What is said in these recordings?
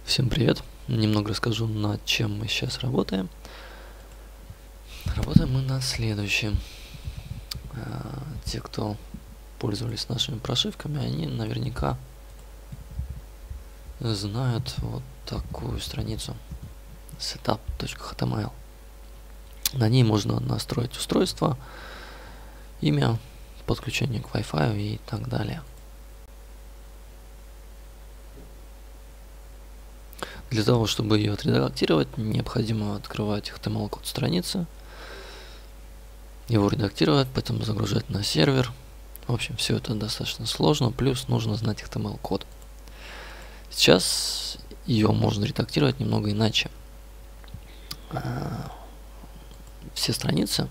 Всем привет! Немного расскажу, над чем мы сейчас работаем. Работаем мы над следующим. Те, кто пользовались нашими прошивками, они наверняка знают вот такую страницу setup.html. На ней можно настроить устройство, имя, подключение к Wi-Fi и так далее. Для того, чтобы ее отредактировать, необходимо открывать HTML-код страницы, его редактировать, потом загружать на сервер. В общем, все это достаточно сложно, плюс нужно знать HTML-код. Сейчас ее можно редактировать немного иначе. Все страницы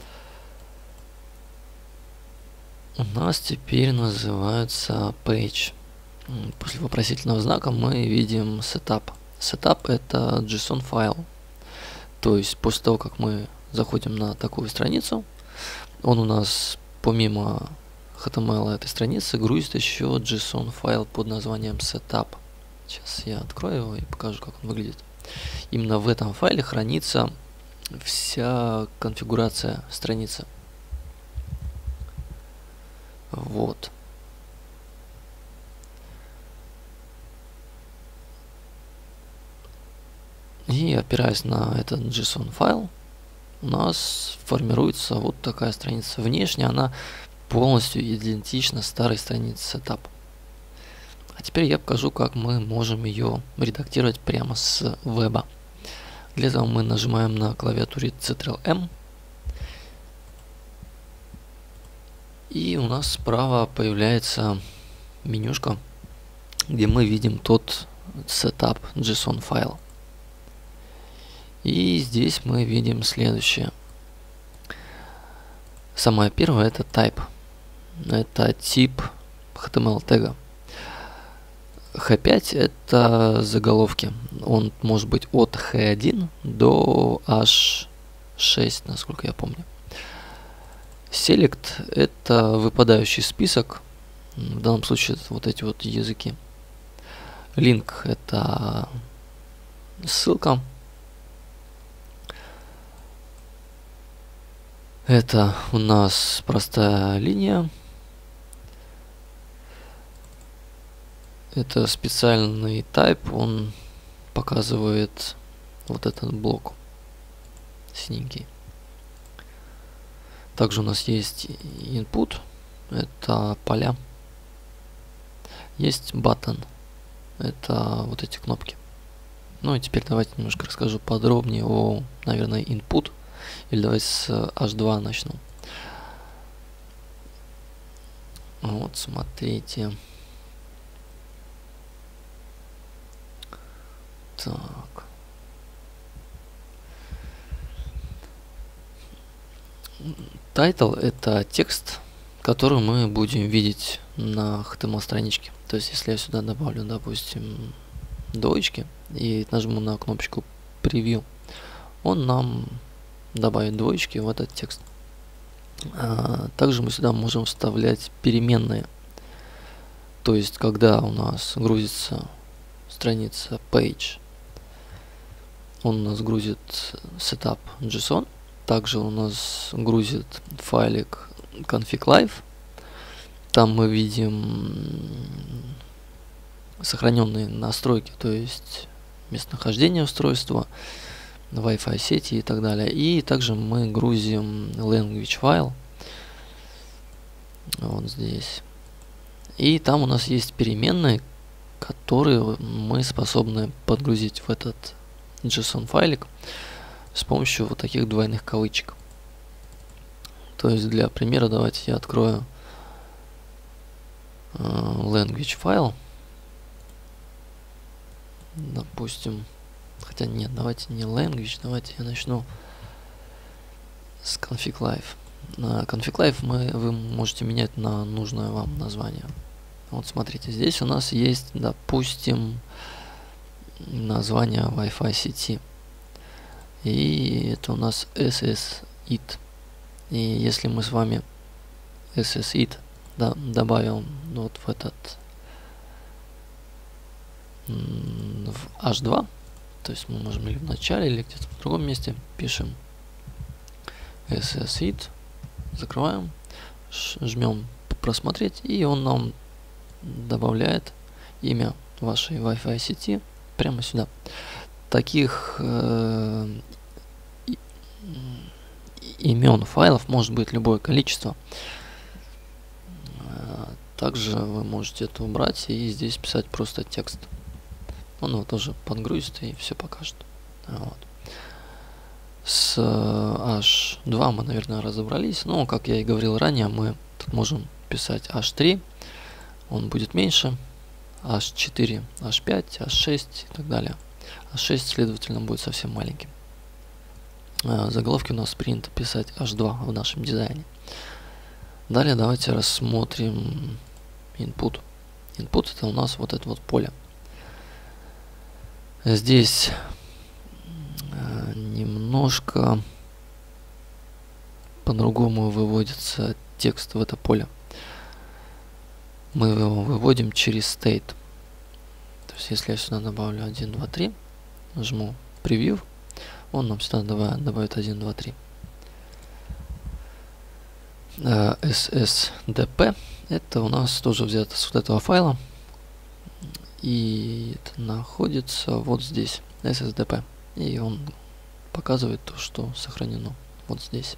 у нас теперь называются page. После вопросительного знака мы видим setup. Setup — это JSON файл. То есть после того, как мы заходим на такую страницу, он у нас помимо HTML этой страницы грузит еще JSON файл под названием setup. Сейчас я открою его и покажу, как он выглядит. Именно в этом файле хранится вся конфигурация страницы. Вот. И опираясь на этот JSON файл, у нас формируется вот такая страница. Внешне она полностью идентична старой странице Setup. А теперь я покажу, как мы можем ее редактировать прямо с веба. Для этого мы нажимаем на клавиатуре Ctrl+M. И у нас справа появляется менюшка, где мы видим тот Setup JSON файл. И здесь мы видим следующее. Самое первое — это type. Это тип HTML тега. H5 — это заголовки. Он может быть от H1 до H6, насколько я помню. Select — это выпадающий список. В данном случае это вот эти вот языки. Link — это ссылка. Это у нас простая линия. Это специальный type, он показывает вот этот блок синенький. Также у нас есть input, это поля. Есть button, это вот эти кнопки. Ну и теперь давайте немножко расскажу подробнее о, наверное, input. Или давайте с H2 начну. Вот, смотрите. Так. Title — это текст, который мы будем видеть на HTML страничке. То есть, если я сюда добавлю, допустим, двоечки и нажму на кнопочку Preview, он нам добавить двоечки в этот текст. Также мы сюда можем вставлять переменные. То есть, когда у нас грузится страница page, он у нас грузит setup.json. Также у нас грузит файлик config.live. Там мы видим сохраненные настройки, то есть местонахождение устройства, Wi-Fi сети и так далее. И также мы грузим language файл вот здесь. И там у нас есть переменные, которые мы способны подгрузить в этот JSON файлик с помощью вот таких двойных кавычек. То есть для примера давайте я открою language файл. Допустим, хотя нет, давайте не language, давайте я начну с config.live. На config.live вы можете менять на нужное вам название. Вот смотрите, здесь у нас есть, допустим, название Wi-Fi сети. И это у нас SSID. И если мы с вами SSID добавим вот в в H2, то есть мы можем или в начале, или где-то в другом месте пишем ssread, закрываем, жмем просмотреть, и он нам добавляет имя вашей Wi-Fi сети прямо сюда. Таких имен файлов может быть любое количество. Также вы можете это убрать и здесь писать просто текст. Он его тоже подгрузит и все покажет. Вот. С H2 мы, наверное, разобрались. Но, как я и говорил ранее, мы тут можем писать H3. Он будет меньше. H4, H5, H6 и так далее. H6, следовательно, будет совсем маленьким. Заголовки у нас принято писать H2 в нашем дизайне. Далее давайте рассмотрим input. Input — это у нас вот это вот поле. Здесь немножко по-другому выводится текст в это поле. Мы его выводим через state. То есть если я сюда добавлю 1, 2, 3, нажму preview, он нам сюда добавит 1, 2, 3. SSDP это у нас тоже взято с вот этого файла, и это находится вот здесь, SSDP, и он показывает то, что сохранено вот здесь.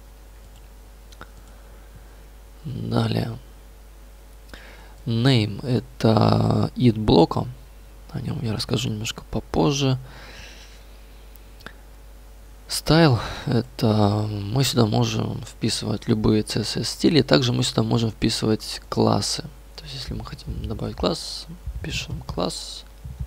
Далее name — это id блока, о нем я расскажу немножко попозже. Style — это мы сюда можем вписывать любые CSS стили, также мы сюда можем вписывать классы. То есть если мы хотим добавить класс, пишем класс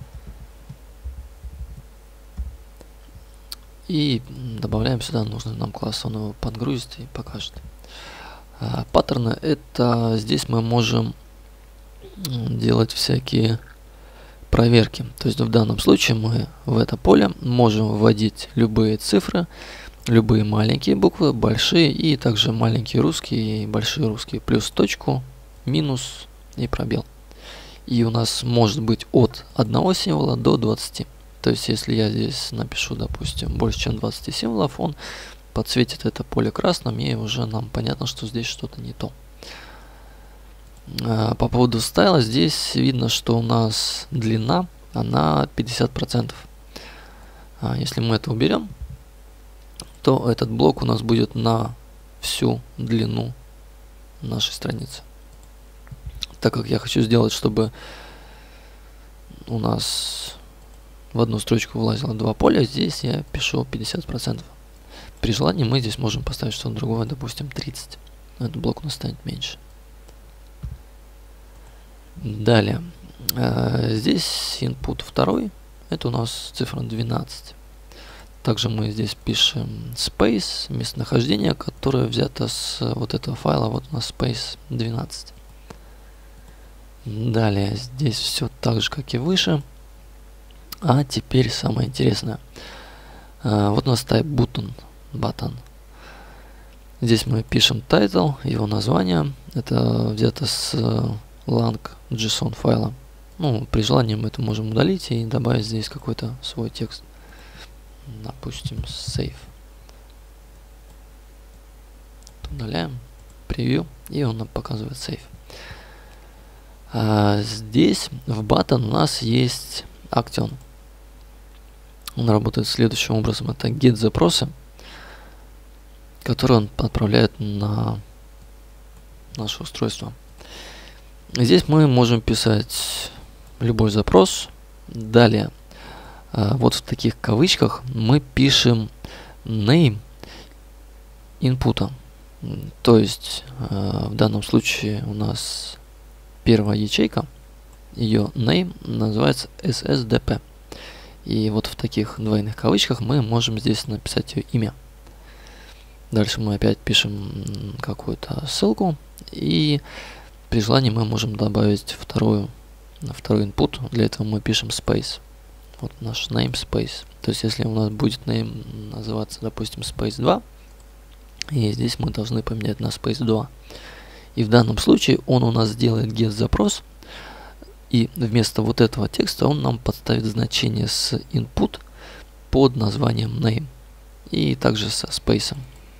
и добавляем сюда нужный нам класс, он его подгрузит и покажет. Паттерны — это здесь мы можем делать всякие проверки. То есть в данном случае мы в это поле можем вводить любые цифры, любые маленькие буквы, большие, и также маленькие русские и большие русские, плюс точку, минус и пробел. И у нас может быть от одного символа до 20. То есть если я здесь напишу, допустим, больше чем 20 символов, он подсветит это поле красным, и уже нам понятно, что здесь что-то не то. По поводу стайла, здесь видно, что у нас длина, она 50%. Если мы это уберем, то этот блок у нас будет на всю длину нашей страницы. Так как я хочу сделать, чтобы у нас в одну строчку влазило два поля, здесь я пишу 50%. При желании мы здесь можем поставить что-то другое, допустим, 30%. Этот блок у нас станет меньше. Далее, здесь input 2, это у нас цифра 12. Также мы здесь пишем space, местонахождение, которое взято с вот этого файла, вот у нас space 12. Далее, здесь все так же, как и выше. А теперь самое интересное. Вот у нас type button. Здесь мы пишем title, его название, это взято с lang.json файла. Ну, при желании мы это можем удалить и добавить здесь какой-то свой текст. Допустим, save. Удаляем, превью, и он нам показывает save. Здесь в button у нас есть action. Он работает следующим образом. Это get запросы, которые он отправляет на наше устройство. Здесь мы можем писать любой запрос. Далее, вот в таких кавычках мы пишем name input. То есть в данном случае у нас первая ячейка, ее name называется SSDP. И вот в таких двойных кавычках мы можем здесь написать ее имя. Дальше мы опять пишем какую-то ссылку, и при желании мы можем добавить второй input. Для этого мы пишем space. Вот наш namespace. То есть если у нас будет name называться, допустим, space 2, и здесь мы должны поменять на space 2. И в данном случае он у нас сделает get запрос, И вместо вот этого текста он нам подставит значение с input под названием name. И также со спейсом.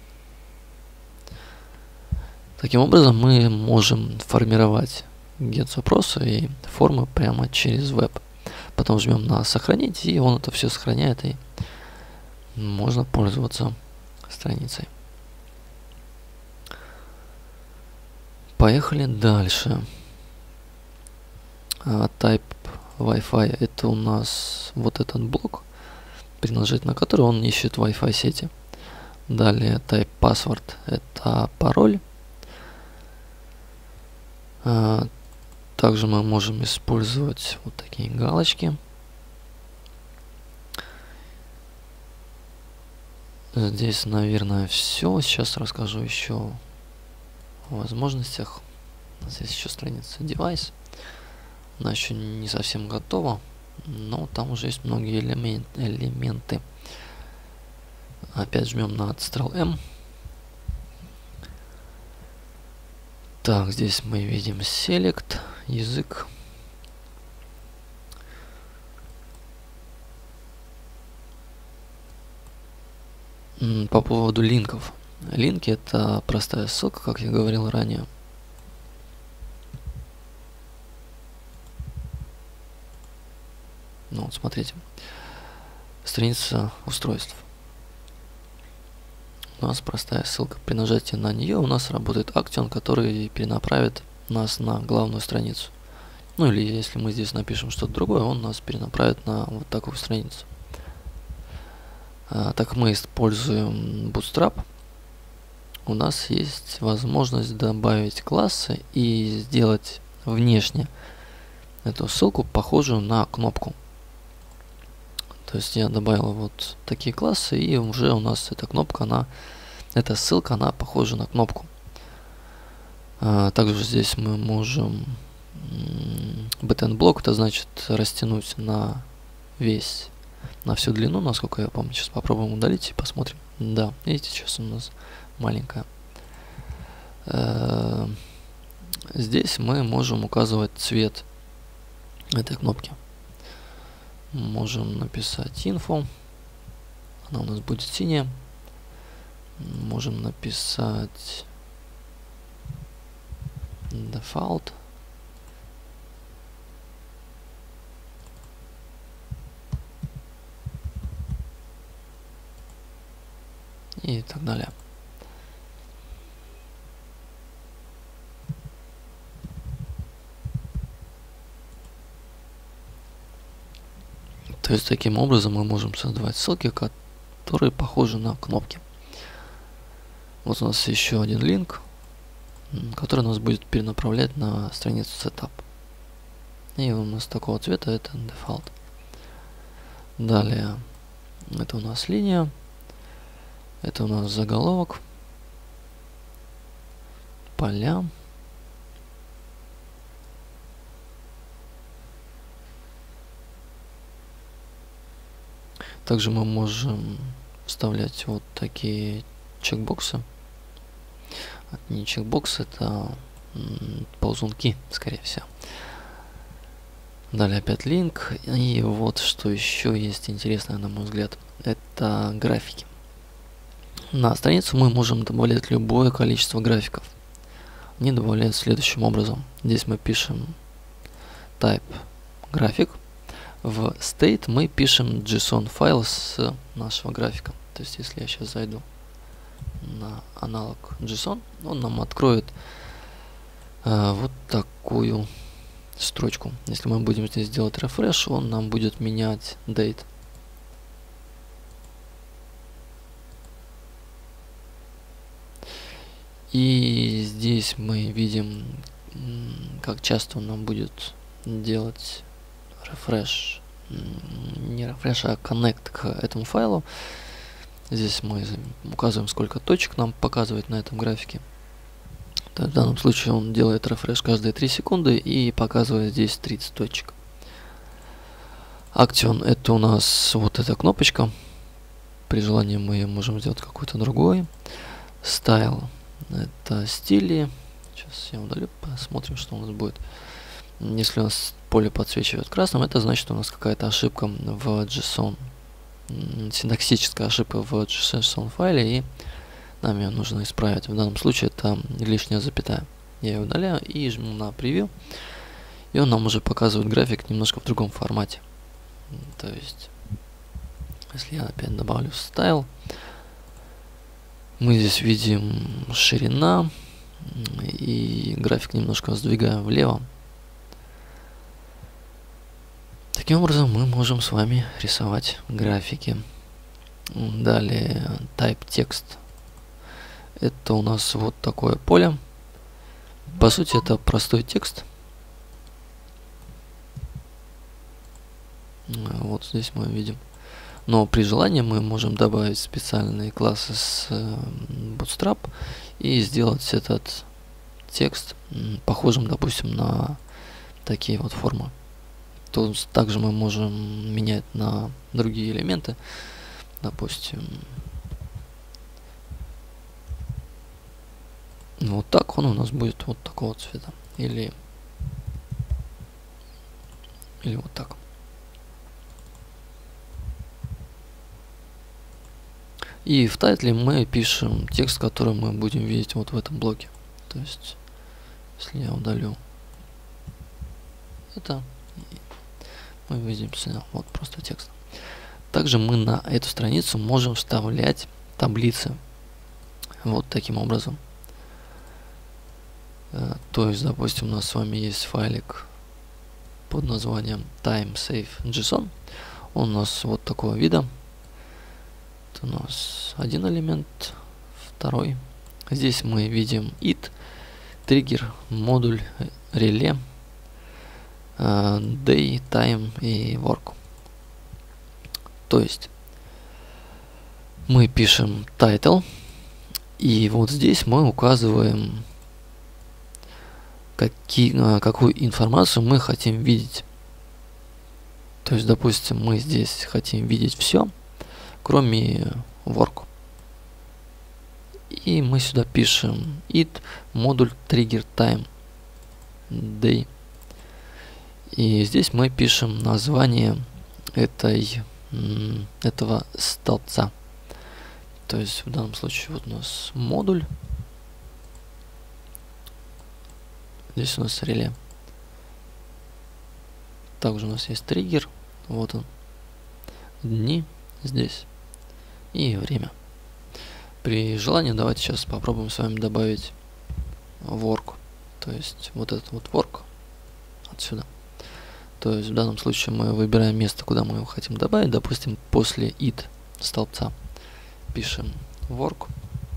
Таким образом мы можем формировать get-запросы и формы прямо через веб. Потом жмем на сохранить, и он это все сохраняет, и можно пользоваться страницей. Поехали дальше. Type Wi-Fi — это у нас вот этот блок, при нажатии на который он ищет Wi-Fi сети. Далее Type Password — это пароль. Также мы можем использовать вот такие галочки. Здесь, наверное, все. Сейчас расскажу еще о возможностях. Здесь еще страница Device. Она еще не совсем готова, но там уже есть многие элементы. Опять жмем на Ctrl-M. Так, здесь мы видим Select, язык. По поводу линков. Линки — это простая ссылка, как я говорил ранее. Ну вот, смотрите. Страница устройств. У нас простая ссылка. При нажатии на нее у нас работает Action, который перенаправит нас на главную страницу. Ну или если мы здесь напишем что-то другое, он нас перенаправит на вот такую страницу. Так как мы используем Bootstrap, у нас есть возможность добавить классы и сделать внешне эту ссылку похожую на кнопку. То есть я добавил вот такие классы, и уже у нас эта кнопка, эта ссылка, она похожа на кнопку. Также здесь мы можем btn блок, это значит растянуть на всю длину, насколько я помню. Сейчас попробуем удалить и посмотрим. Да, видите, сейчас у нас маленькая. Здесь мы можем указывать цвет этой кнопки. Можем написать info, она у нас будет синяя. Можем написать default. И так далее. То есть таким образом мы можем создавать ссылки, которые похожи на кнопки. Вот у нас еще один линк, который нас будет перенаправлять на страницу Setup. И у нас такого цвета, это Default. Далее, это у нас линия, это у нас заголовок, поля. Также мы можем вставлять вот такие чекбоксы. Это не чекбокс, это ползунки, скорее всего. Далее опять линк. И вот что еще есть интересное, на мой взгляд, это графики. На страницу мы можем добавлять любое количество графиков. Они добавляют следующим образом. Здесь мы пишем type график. В state мы пишем JSON файл с нашего графика. То есть если я сейчас зайду на аналог JSON, он нам откроет вот такую строчку. Если мы будем здесь делать refresh, он нам будет менять date. И здесь мы видим, как часто он нам будет делать refresh, не refresh, а connect к этому файлу. Здесь мы указываем, сколько точек нам показывает на этом графике. В данном случае он делает refresh каждые 3 секунды и показывает здесь 30 точек. Action — это у нас вот эта кнопочка. При желании мы ее можем сделать какой-то другой. Style — это стили. Сейчас я удалю, посмотрим, что у нас будет. Если у нас поле подсвечивает красным, это значит, у нас какая-то ошибка в JSON, синтаксическая ошибка в JSON файле, и нам ее нужно исправить. В данном случае это лишняя запятая. Я ее удаляю и жму на превью, и он нам уже показывает график немножко в другом формате. То есть, если я опять добавлю style, мы здесь видим ширина, и график немножко сдвигаем влево. Таким образом мы можем с вами рисовать графики. Далее type text. Это у нас вот такое поле. По сути, это простой текст. Вот здесь мы видим. Но при желании мы можем добавить специальные классы с Bootstrap и сделать этот текст похожим, допустим, на такие вот формы. Тут также мы можем менять на другие элементы. Допустим, вот так он у нас будет вот такого цвета. Или вот так. И в тайтле мы пишем текст, который мы будем видеть вот в этом блоке. То есть, если я удалю это, мы видим вот просто текст. Также мы на эту страницу можем вставлять таблицы. Вот таким образом. То есть, допустим, у нас с вами есть файлик под названием timesave.json. Он у нас вот такого вида. Это у нас один элемент, второй. Здесь мы видим it, триггер, модуль, реле, day, time и work. То есть мы пишем title, и вот здесь мы указываем, какую информацию мы хотим видеть. То есть, допустим, мы здесь хотим видеть все, кроме work. И мы сюда пишем it, модуль, trigger, time, day. И здесь мы пишем название этого столбца. То есть в данном случае вот у нас модуль. Здесь у нас реле. Также у нас есть триггер. Вот он. Дни здесь. И время. При желании давайте сейчас попробуем с вами добавить work. То есть вот этот вот work отсюда. То есть в данном случае мы выбираем место, куда мы его хотим добавить. Допустим, после it столбца пишем work.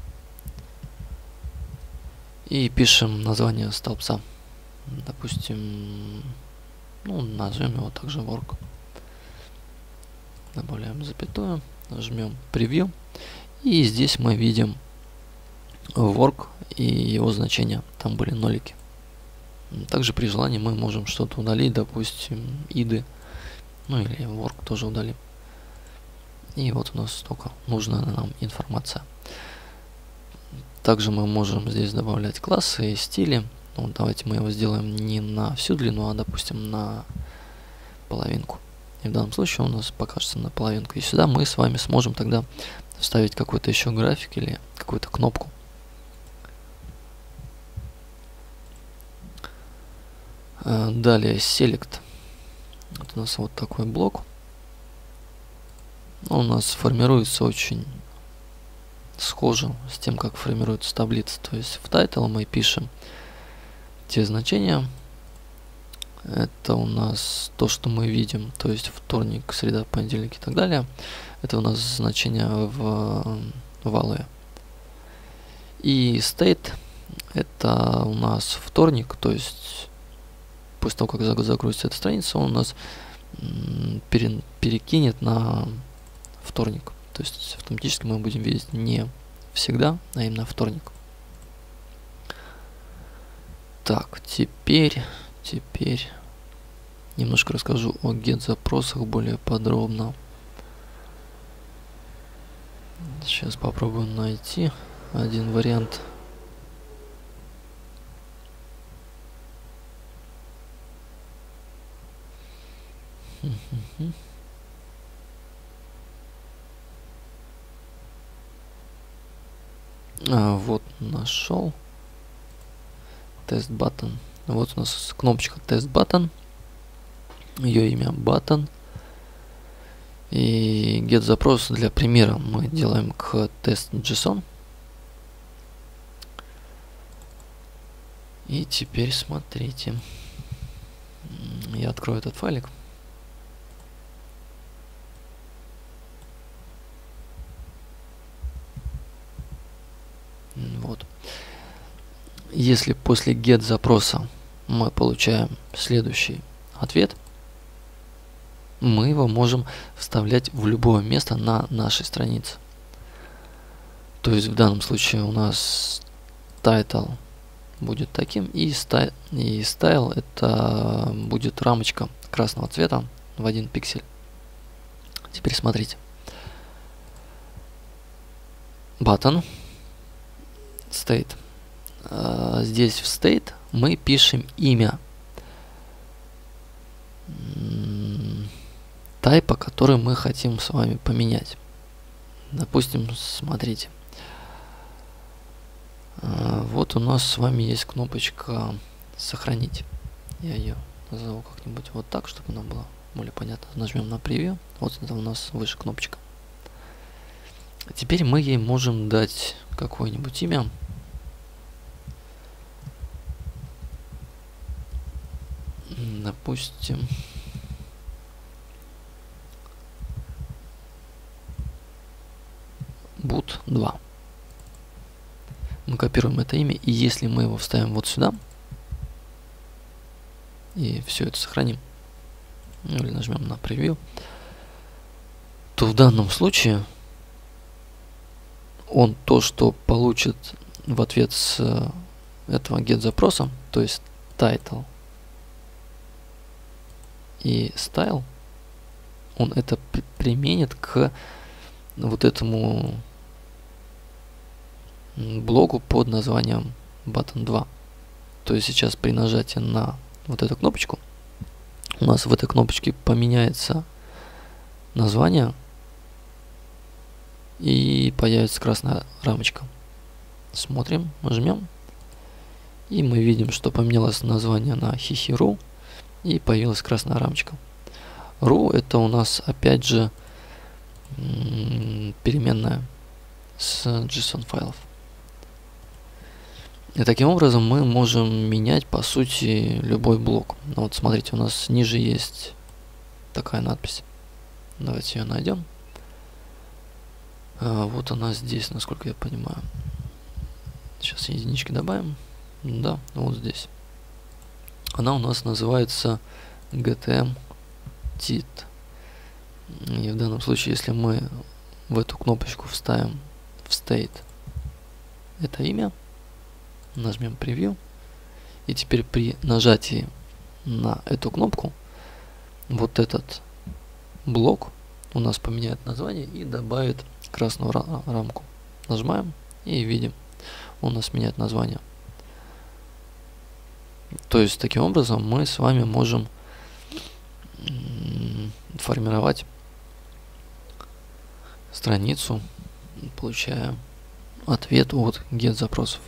И пишем название столбца. Допустим, назовем его также work. Добавляем запятую, нажмем превью. И здесь мы видим work и его значения. Там были нолики. Также при желании мы можем что-то удалить, допустим, иды. Или work тоже удалим. И вот у нас только нужная нам информация. Также мы можем здесь добавлять классы и стили. Давайте мы его сделаем не на всю длину, а допустим на половинку. И в данном случае у нас покажется на половинку. И сюда мы с вами сможем тогда вставить какой-то еще график или какую-то кнопку. Далее select. Вот у нас вот такой блок. Он у нас формируется очень схоже с тем, как формируется таблица. То есть в title мы пишем те значения. Это у нас то, что мы видим, то есть вторник, среда, понедельник и так далее. Это у нас значения в value. И state это у нас вторник, то есть после того, как загрузится эта страница, он у нас перекинет на вторник. То есть автоматически мы будем видеть не всегда, а именно вторник. Так, теперь немножко расскажу о get-запросах более подробно. Сейчас попробую найти один вариант. Вот нашел тест button. Вот у нас кнопочка тест button. Ее имя button. И get запрос для примера мы делаем к test.json. И теперь смотрите. Я открою этот файлик. Вот. Если после get запроса мы получаем следующий ответ, мы его можем вставлять в любое место на нашей странице. То есть в данном случае у нас title будет таким, и style это будет рамочка красного цвета в 1 пиксель. Теперь смотрите. Button state. Здесь в state мы пишем имя тайпа, который мы хотим с вами поменять. Допустим, смотрите. Вот у нас с вами есть кнопочка сохранить. Я ее назову как-нибудь вот так, чтобы нам было более понятно. Нажмем на превью. Вот это у нас выше кнопочка. Теперь мы ей можем дать какое-нибудь имя. Допустим, boot 2. Мы копируем это имя, и если мы его вставим вот сюда, и все это сохраним, или нажмем на превью, то в данном случае он то, что получит в ответ с этого get запроса, то есть title и style, он это применит к вот этому блоку под названием button 2. То есть сейчас при нажатии на вот эту кнопочку у нас в этой кнопочке поменяется название и появится красная рамочка. Смотрим, жмем, и мы видим, что поменялось название на hihi.ru и появилась красная рамочка. Ru это у нас опять же переменная с JSON файлов. И таким образом мы можем менять по сути любой блок. Вот смотрите, у нас ниже есть такая надпись. Давайте ее найдем. Вот она здесь, насколько я понимаю. Сейчас единички добавим. Да, вот здесь. Она у нас называется GTM TIT. И в данном случае, если мы в эту кнопочку вставим в state это имя, нажмем превью, и теперь при нажатии на эту кнопку вот этот блок у нас поменяет название и добавит красную рамку. Нажимаем и видим, он у нас меняет название. То есть таким образом мы с вами можем формировать страницу, получая ответ от get запросов.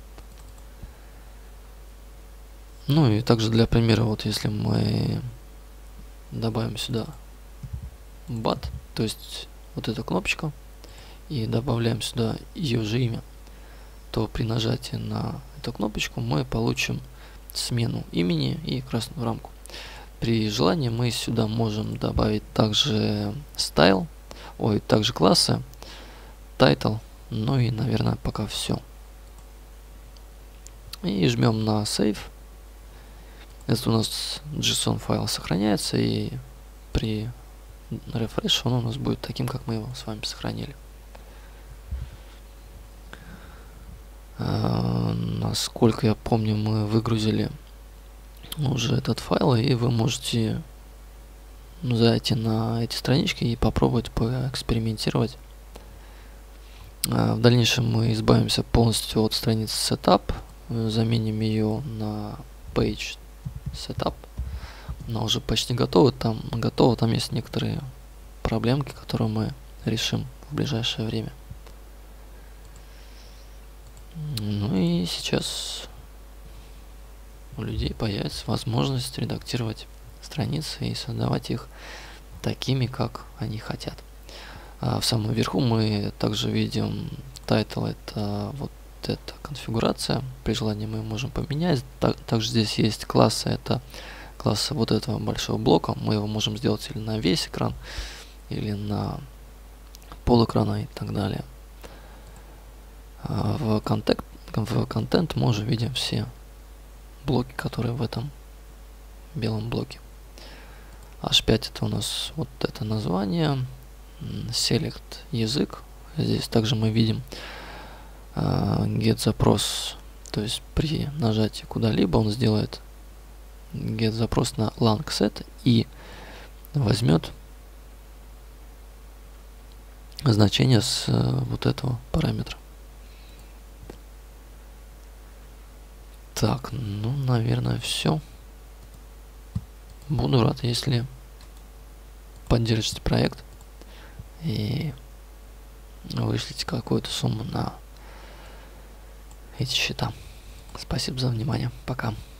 Ну и также для примера, вот если мы добавим сюда bat, то есть вот эта кнопочка, и добавляем сюда ее же имя, то при нажатии на эту кнопочку мы получим смену имени и красную рамку. При желании мы сюда можем добавить также style, также классы, title, ну и, наверное, пока все. И жмем на save. Это у нас JSON файл сохраняется, и при refresh он у нас будет таким, как мы его с вами сохранили. Насколько я помню, мы выгрузили уже этот файл, и вы можете зайти на эти странички и попробовать поэкспериментировать. В дальнейшем мы избавимся полностью от страницы Setup, заменим ее на Page Setup. но уже почти готовы. Там есть некоторые проблемки, которые мы решим в ближайшее время. Ну и сейчас у людей появится возможность редактировать страницы и создавать их такими, как они хотят. В самом верху мы также видим title, это вот эта конфигурация. При желании мы можем поменять. Также здесь есть классы, это классы вот этого большого блока. Мы его можем сделать или на весь экран, или на пол экрана и так далее. В контент мы уже видим все блоки, которые в этом белом блоке. H5 это у нас вот это название. Select язык. Здесь также мы видим get запрос, то есть при нажатии куда-либо он сделает get запрос на langset и возьмет значение с вот этого параметра. Так, ну, наверное, все. Буду рад, если поддержите проект и вышлите какую-то сумму на эти счета. Спасибо за внимание. Пока.